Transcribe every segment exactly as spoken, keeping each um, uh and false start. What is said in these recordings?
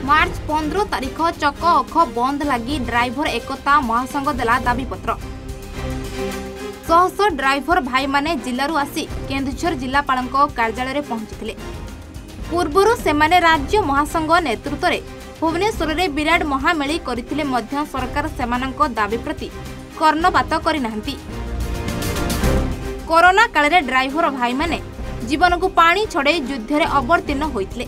मार्च पंद्रह तारीख चक अख बंद लगी ड्राइवर एकता महासंघ देला दाबीपत्र। शह शह ड्राइवर भाई माने जिल्लारू आसी केन्दुझर जिलापाल कार्यालय पहुंची। पूर्वर सेमाने राज्य महासंघ नेतृत्व में भुवनेश्वर में विराट महामेली करथिले मध्य सरकार सेमानंक दाबी प्रति कर्णपात करिनाहंती। कोरोना काल रे ड्राइवर भाई माने जीवन को पानी छड़े युद्ध में अवतीर्ण होइथिले।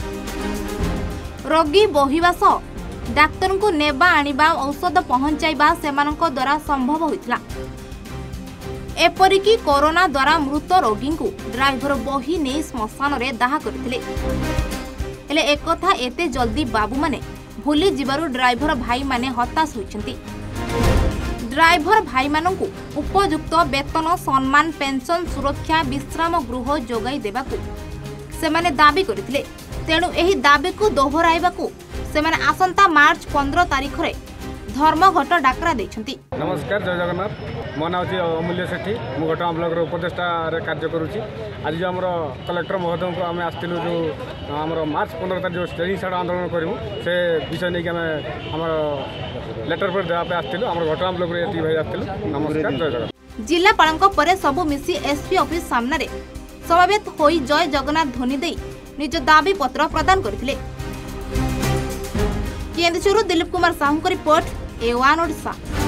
रोगी बोहिबा सह डाक्तर को नेबा आनिबा औषध पहुंचाइबा सेमानंक द्वारा संभव होइथिला। एपरिकी कोरोना द्वारा मृत रोगी को ड्राइवर बही नहीं श्मशान रे दाह करथिले। हेले एक कथा एते जल्दी बाबू माने भूली जिबारु ड्राइवर भाई माने हताश होइछंती। ड्राइवर भाई मानकु उपयुक्त वेतन सम्मान पेंशन सुरक्षा विश्राम गृह जोगाई देबाकू सेमाने दाबी करथिले। तेणु एही दाबी को दोहराइबाकू सेमाने आसंता मार्च पंद्रह तारीख रे धर्मघट डाकरा दैछंती। नमस्कार, जय जगन्नाथ। मो नाम अमूल्य सेठी। मु घटना ब्लॉक उपदेष्टा कार्य करुच्ची। आज जो आम कलेक्टर महोदय को आम आसलु जो आम मार्च पंद्रह तारीख जो स्टेरिंग साइड आंदोलन करूँ से विषय नहीं आम आम लेटर पर देवाई आसलु आम घटना ब्लॉक भाई आसलु। नमस्कार, जय जगन्नाथ। जिलापाल परे सबु मिसी एसपी ऑफिस सामने समवेत होई जय जगन्नाथ ध्वनि दे निज दाबी पत्र प्रदान करथिले। केन्दुझरु दिलीप कुमार साहू को रिपोर्ट ए वन ओडिशा।